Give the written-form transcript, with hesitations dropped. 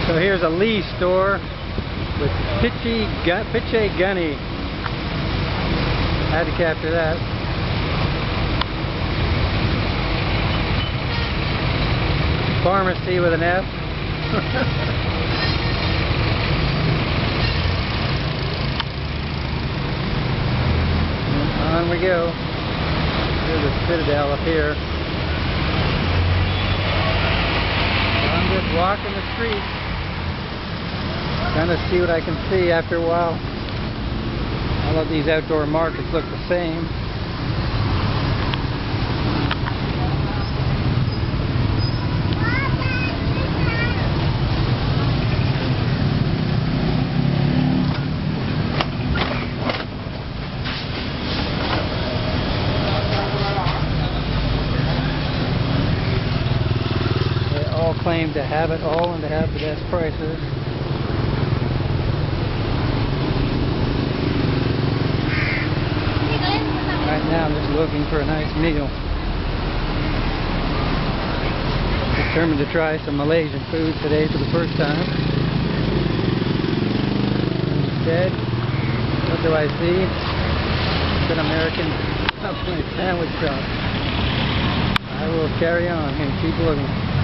So here's a Lee store with Piche Gunny. Had to capture that. Pharmacy with an F. On we go. Here's the Citadel up here. So I'm just walking the streets, trying to see what I can see after a while. All of these outdoor markets look the same. Claim to have it all and to have the best prices. Right now I'm just looking for a nice meal. Determined to try some Malaysian food today for the first time. Instead, what do I see? It's an American sandwich shop. I will carry on and keep looking.